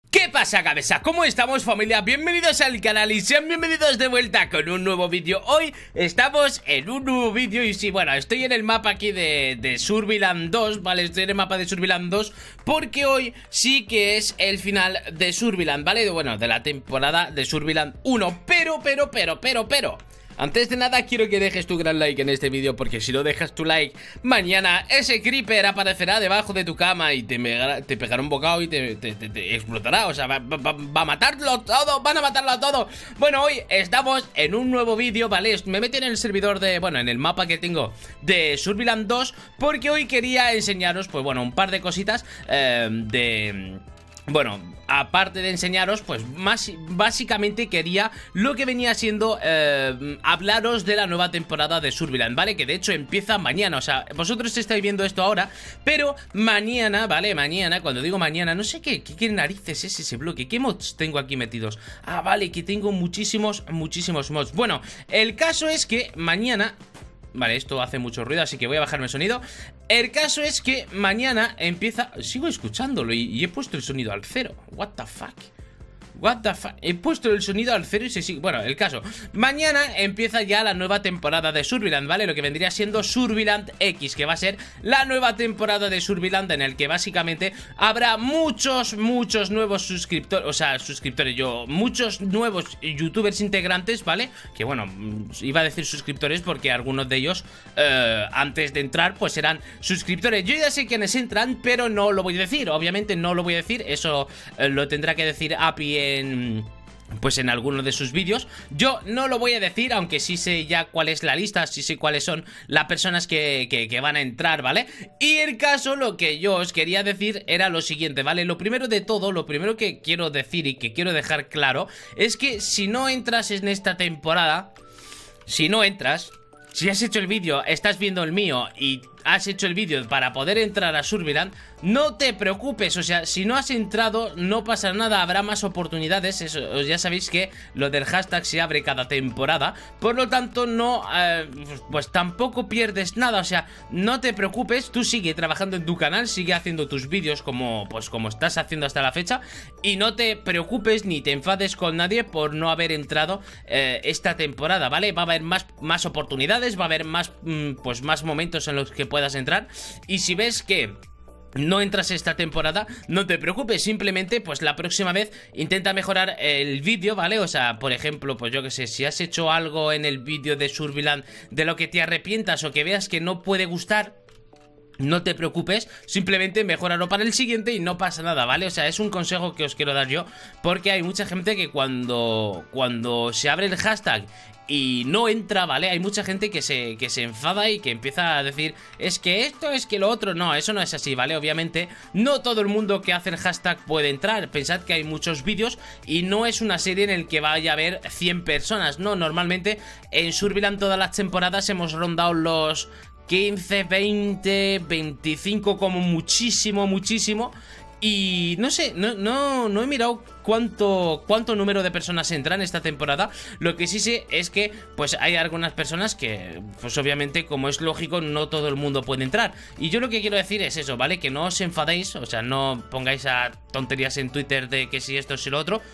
¿Qué pasa, cabeza? ¿Cómo estamos, familia? Bienvenidos al canal y sean bienvenidos de vuelta con un nuevo vídeo. Hoy estamos en un nuevo vídeo y sí, bueno, estoy en el mapa aquí de Surviland 2, ¿vale? Estoy en el mapa de Surviland 2 porque hoy sí que es el final de Surviland, ¿vale? Bueno, de la temporada de Surviland 1, pero antes de nada quiero que dejes tu gran like en este vídeo, porque si no dejas tu like, mañana ese creeper aparecerá debajo de tu cama y te pegará un bocado y te explotará. O sea, va a matarlo todo, van a matarlo a todo. Bueno, hoy estamos en un nuevo vídeo, ¿vale? Me metí en el servidor de, bueno, en el mapa que tengo de Surviland 2, porque hoy quería enseñaros, pues bueno, un par de cositas bueno, aparte de enseñaros, pues básicamente quería lo que venía siendo hablaros de la nueva temporada de Surviland, ¿vale? Que de hecho empieza mañana, o sea, vosotros estáis viendo esto ahora, pero mañana, ¿vale? Mañana, cuando digo mañana, no sé qué narices es ese bloque, ¿qué mods tengo aquí metidos? Ah, vale, que tengo muchísimos mods. Bueno, el caso es que mañana... Vale, esto hace mucho ruido, así que voy a bajarme el sonido. El caso es que mañana empieza... Sigo escuchándolo y he puesto el sonido al 0. What the fuck. He puesto el sonido al 0 y se sigue... Bueno, el caso, mañana empieza ya la nueva temporada de Surviland, ¿vale? Lo que vendría siendo Surviland X, que va a ser la nueva temporada de Surviland, en el que básicamente habrá muchos nuevos suscriptores, o sea, muchos nuevos youtubers integrantes, ¿vale? Que bueno, iba a decir suscriptores porque algunos de ellos antes de entrar pues eran suscriptores. Yo ya sé quiénes entran, pero no lo voy a decir, obviamente no lo voy a decir, eso lo tendrá que decir API pues en alguno de sus vídeos. Yo no lo voy a decir, aunque sí sé ya cuál es la lista, sí sé cuáles son las personas que van a entrar, ¿vale? Y el caso, lo que yo os quería decir era lo siguiente, ¿vale? Lo primero de todo, lo primero que quiero decir y que quiero dejar claro es que si no entras en esta temporada, si no entras, si has hecho el vídeo, estás viendo el mío y has hecho el vídeo para poder entrar a Surviland, no te preocupes, o sea, si no has entrado no pasa nada, habrá más oportunidades. Eso, ya sabéis que lo del hashtag se abre cada temporada, por lo tanto no, pues tampoco pierdes nada, o sea, no te preocupes, tú sigue trabajando en tu canal, sigue haciendo tus vídeos como estás haciendo hasta la fecha, y no te preocupes ni te enfades con nadie por no haber entrado esta temporada, ¿vale? Va a haber más oportunidades, va a haber más momentos en los que puedas entrar, y si ves que no entras esta temporada, no te preocupes, simplemente pues la próxima vez intenta mejorar el vídeo, ¿vale? O sea, por ejemplo, pues yo que sé, si has hecho algo en el vídeo de Surviland de lo que te arrepientas o que veas que no puede gustar, no te preocupes, simplemente mejóralo para el siguiente y no pasa nada, ¿vale? O sea, es un consejo que os quiero dar yo, porque hay mucha gente que cuando se abre el hashtag y no entra, ¿vale? Hay mucha gente que se enfada y que empieza a decir, es que esto, es que lo otro. No, eso no es así, ¿vale? Obviamente no todo el mundo que hace el hashtag puede entrar. Pensad que hay muchos vídeos y no es una serie en el que vaya a haber 100 personas, no, normalmente en Surviland todas las temporadas hemos rondado los 15, 20, 25 como muchísimo. Y no sé, no he mirado cuánto número de personas entran esta temporada. Lo que sí sé es que pues hay algunas personas que pues obviamente, como es lógico, no todo el mundo puede entrar. Y yo lo que quiero decir es eso, ¿vale? Que no os enfadéis, o sea, no pongáis a tonterías en Twitter de que si esto, si lo otro,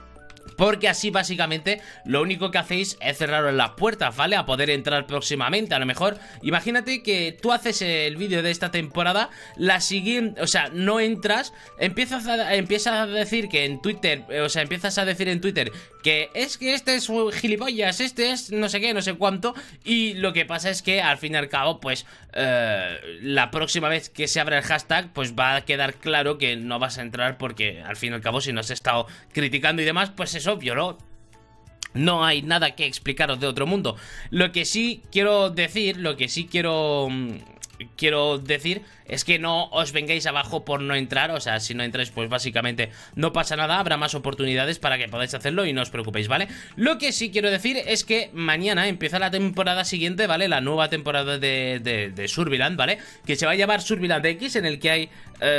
porque así básicamente lo único que hacéis es cerraros las puertas, ¿vale? A poder entrar próximamente. A lo mejor, imagínate que tú haces el vídeo de esta temporada, la siguiente, o sea, no entras, empiezas a decir que en Twitter, o sea, empiezas a decir en Twitter que es que este es gilipollas, este es no sé qué, no sé cuánto, y lo que pasa es que al fin y al cabo, pues la próxima vez que se abra el hashtag, pues va a quedar claro que no vas a entrar, porque al fin y al cabo, si no has estado criticando y demás, pues es obvio, ¿no? No hay nada que explicaros de otro mundo. Lo que sí quiero decir, es que no os vengáis abajo por no entrar. O sea, si no entráis, pues básicamente no pasa nada, habrá más oportunidades para que podáis hacerlo y no os preocupéis, ¿vale? Lo que sí quiero decir es que mañana empieza la temporada siguiente, ¿vale? La nueva temporada de Surviland, ¿vale? Que se va a llamar Surviland X, en el que hay...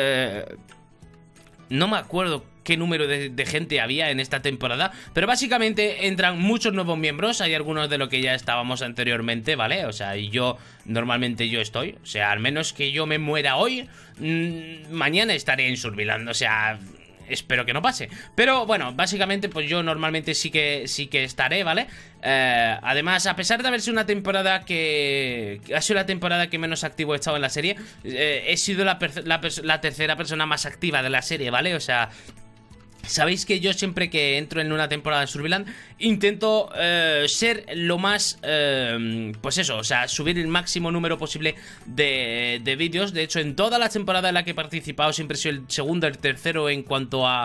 no me acuerdo qué número de gente había en esta temporada, pero básicamente entran muchos nuevos miembros. Hay algunos de lo que ya estábamos anteriormente, ¿vale? O sea, y yo, normalmente yo estoy, o sea, al menos que yo me muera hoy, mañana estaré en Surviland, o sea... espero que no pase. Pero bueno, básicamente pues yo normalmente sí que estaré, ¿vale? Además, a pesar de haber sido una temporada que ha sido la temporada que menos activo he estado en la serie, he sido la tercera persona más activa de la serie, ¿vale? O sea, sabéis que yo siempre que entro en una temporada de Surviland intento ser lo más, pues eso, o sea, subir el máximo número posible de vídeos. De hecho, en toda la temporada en la que he participado siempre he sido el segundo, el tercero en cuanto a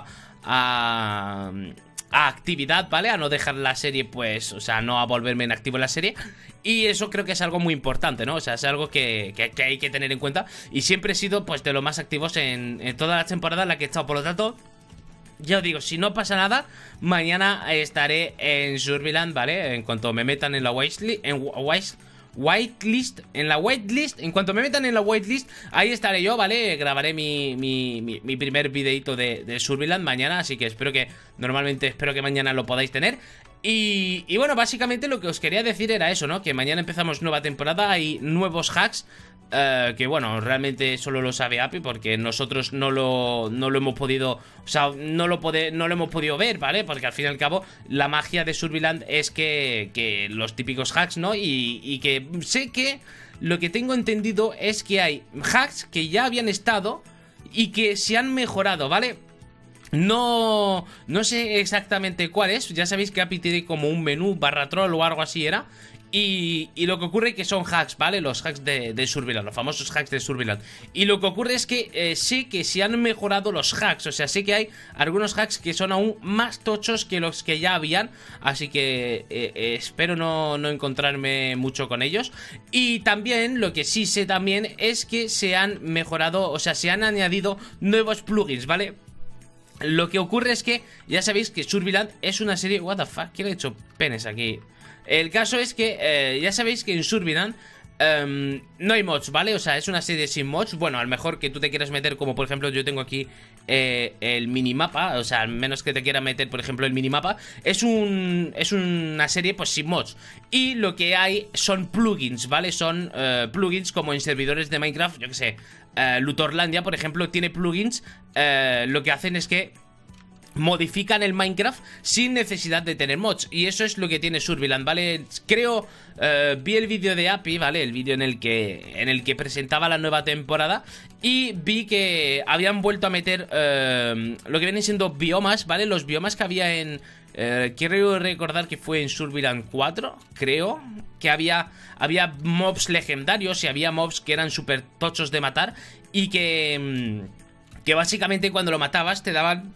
actividad, ¿vale? A no dejar la serie, pues, o sea, no a volverme inactivo en la serie. Y eso creo que es algo muy importante, ¿no? O sea, es algo que hay que tener en cuenta. Y siempre he sido, pues, de los más activos en toda la temporada en la que he estado. Por lo tanto, ya os digo, si no pasa nada, mañana estaré en Surviland, ¿vale? En cuanto me metan en la whitelist, en cuanto me metan en la whitelist, ahí estaré yo, ¿vale? Grabaré mi primer videito de Surviland mañana, así que espero que mañana lo podáis tener. Y bueno, básicamente lo que os quería decir era eso, ¿no? Que mañana empezamos nueva temporada, hay nuevos hacks. Que bueno, realmente solo lo sabe Api porque nosotros no lo hemos podido, o sea, no lo hemos podido ver, ¿vale? Porque al fin y al cabo la magia de Surviland es que los típicos hacks, ¿no? Y que sé que lo que tengo entendido es que hay hacks que ya habían estado y que se han mejorado, ¿vale? No sé exactamente cuál es. Ya sabéis que Api tiene como un menú /troll o algo así era. Y lo que ocurre es que son hacks, ¿vale? Los hacks de Surviland, los famosos hacks de Surviland. Y lo que ocurre es que sé que se han mejorado los hacks. O sea, sé que hay algunos hacks que son aún más tochos que los que ya habían. Así que espero no encontrarme mucho con ellos. Y también, lo que sí sé también es que se han mejorado, o sea, se han añadido nuevos plugins, ¿vale? Lo que ocurre es que ya sabéis que Surviland es una serie... What the fuck, ¿quién ha hecho penes aquí? El caso es que ya sabéis que en Surviland no hay mods, ¿vale? O sea, es una serie sin mods. Bueno, a lo mejor que tú te quieras meter, como por ejemplo yo tengo aquí el minimapa. O sea, al menos que te quieras meter, por ejemplo, el minimapa. Es una serie pues sin mods. Y lo que hay son plugins, ¿vale? Son plugins como en servidores de Minecraft, yo que sé. Luthorlandia, por ejemplo, tiene plugins. Lo que hacen es que modifican el Minecraft sin necesidad de tener mods. Y eso es lo que tiene Surviland, ¿vale? Creo, vi el vídeo de Api, ¿vale? El vídeo en el que presentaba la nueva temporada. Y vi que habían vuelto a meter lo que vienen siendo biomas, ¿vale? Los biomas que había en... quiero recordar que fue en Surviland 4, creo. Que había mobs legendarios y había mobs que eran súper tochos de matar. Y que básicamente cuando lo matabas te daban...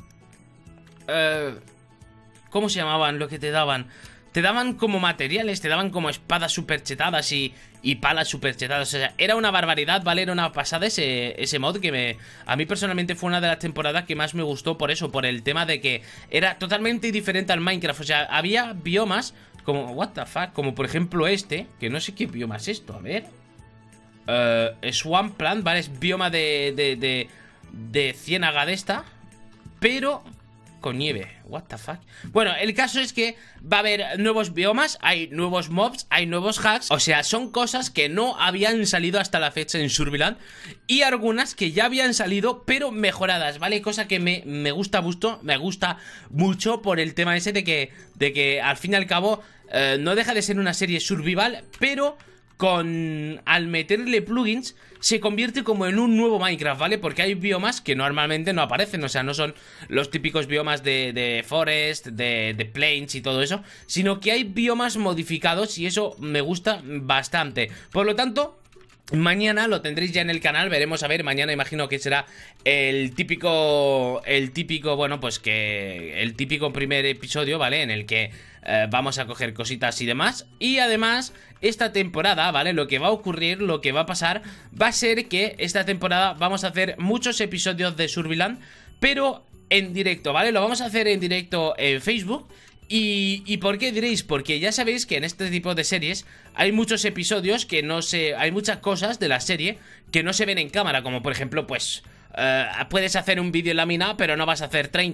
¿cómo se llamaban lo que te daban? Te daban como materiales, te daban como espadas super chetadas y palas super chetadas. O sea, era una barbaridad, ¿vale? Era una pasada ese mod que a mí personalmente fue una de las temporadas que más me gustó por eso, por el tema de que era totalmente diferente al Minecraft. O sea, había biomas como, what the fuck, como por ejemplo este, que no sé qué bioma es esto, a ver. Swampland, ¿vale? Es bioma de ciénaga de esta, pero... con nieve, what the fuck. Bueno, el caso es que va a haber nuevos biomas, hay nuevos mobs, hay nuevos hacks. O sea, son cosas que no habían salido hasta la fecha en Surviland. Y algunas que ya habían salido, pero mejoradas, ¿vale? Cosa que me gusta mucho por el tema ese de que al fin y al cabo no deja de ser una serie survival, pero... al meterle plugins se convierte como en un nuevo Minecraft, ¿vale? Porque hay biomas que normalmente no aparecen. O sea, no son los típicos biomas de forest, de plains y todo eso, sino que hay biomas modificados y eso me gusta bastante. Por lo tanto... mañana lo tendréis ya en el canal, veremos a ver, mañana imagino que será el típico, bueno, pues que el típico primer episodio, ¿vale? En el que vamos a coger cositas y demás. Y además, esta temporada, ¿vale? Lo que va a ocurrir, lo que va a pasar, va a ser que esta temporada vamos a hacer muchos episodios de Surviland, pero en directo, ¿vale? Lo vamos a hacer en directo en Facebook. ¿Y por qué diréis? Porque ya sabéis que en este tipo de series hay muchos episodios que no se... hay muchas cosas de la serie que no se ven en cámara, como por ejemplo, pues... puedes hacer un vídeo en la mina, pero no vas a hacer 30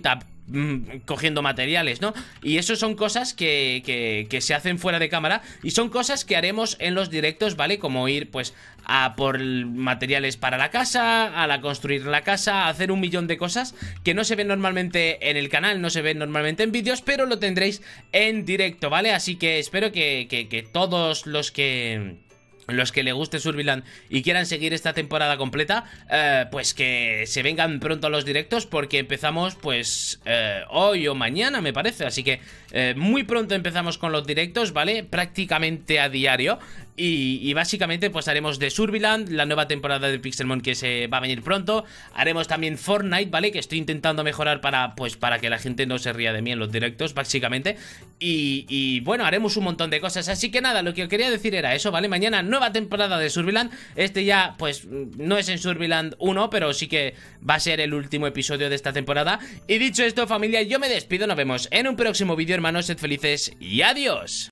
cogiendo materiales, ¿no? Y eso son cosas que se hacen fuera de cámara y son cosas que haremos en los directos, ¿vale? Como ir, pues, a por materiales para la casa, a construir la casa, a hacer un millón de cosas que no se ven normalmente en el canal, no se ven normalmente en vídeos, pero lo tendréis en directo, ¿vale? Así que espero que todos los que le guste Surviland y quieran seguir esta temporada completa, pues que se vengan pronto a los directos, porque empezamos pues hoy o mañana, me parece. Así que muy pronto empezamos con los directos, ¿vale? Prácticamente a diario. Y básicamente pues haremos de Surviland, la nueva temporada de Pixelmon que se va a venir pronto. Haremos también Fortnite, ¿vale? Que estoy intentando mejorar para que la gente no se ría de mí en los directos, básicamente. Y bueno, haremos un montón de cosas. Así que nada, lo que quería decir era eso, ¿vale? Mañana nueva temporada de Surviland. Este ya pues no es en Surviland 1, pero sí que va a ser el último episodio de esta temporada. Y dicho esto, familia, yo me despido. Nos vemos en un próximo vídeo, hermanos. Sed felices y adiós.